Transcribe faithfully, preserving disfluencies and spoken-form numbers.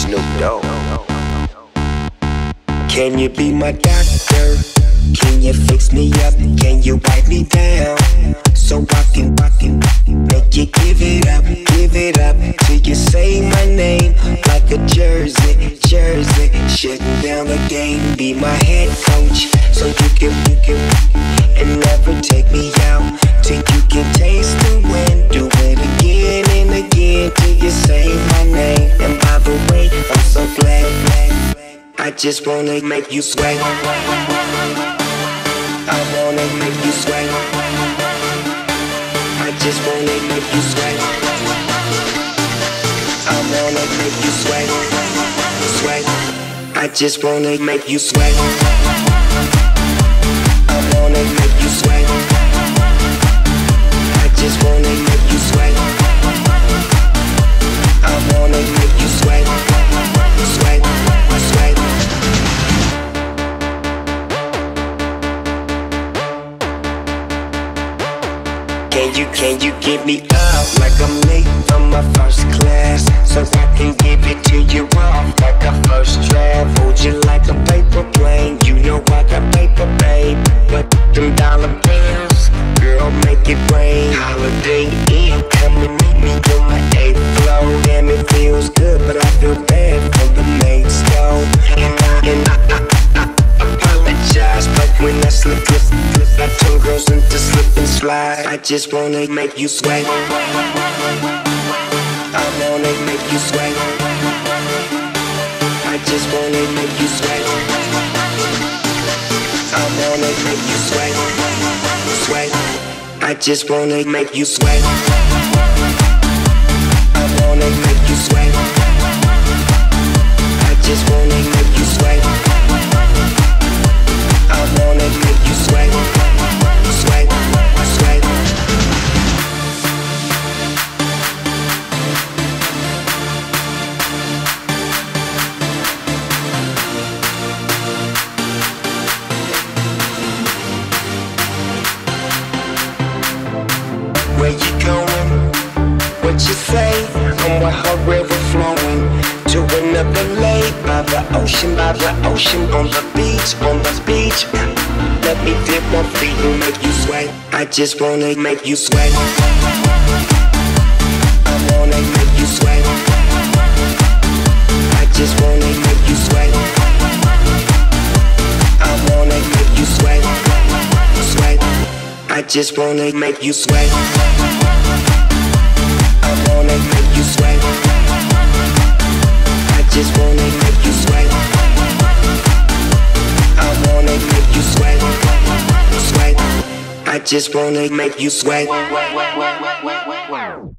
Snoop Dogg. Can you be my doctor? Can you fix me up? Can you wipe me down? So I can, I can make you give it up, give it up till you say my name like a jersey, jersey. Shutting down the game, be my head coach, so you can, you can, and never take me out till you can taste the wind. Do it again and again till you say my name. And by the way, I'm so glad, glad. I just wanna make you sweat. I wanna make you sweat. I just wanna make you sweat. I wanna make you sweat. Sweat. I just wanna make you sweat. I wanna make you sweat. I just wanna make you sweat. I wanna make you sweat. Sweat. Sweat. Can you, can you give me up like I'm late from my first class, so I can give it to you off like a first draft? Hold you like a paper plane, you know I got paper, babe. But them dollar bills, girl, make it rain. Holiday Inn, come and meet me on my eighth floor. Damn, it feels good, but I feel bad for the mates, though. And I, and I, I, I apologize, but when I slip, slip, slip, I turn girls into slip and slide. I just wanna make you sweat. I wanna make you sweat. I just wanna make you sweat. I wanna make you sweat. Sweat. I just wanna make you sweat. I wanna make you sweat. I just wanna make you sweat. I wanna make you sweat. Sweat. Sweat. Where you going? What you say? I'm with her river flowing to another lake by the ocean, by the ocean, on the beach, on the beach. Let me dip my feet and make you sweat. I just wanna make you sweat. I wanna make you sweat. I just wanna make you sweat. I wanna make you sweat. Sweat. I just wanna make you sweat. I wanna make you sweat. I just wanna make you sweat. I wanna make you sweat. Sweat. I just wanna make you sweat.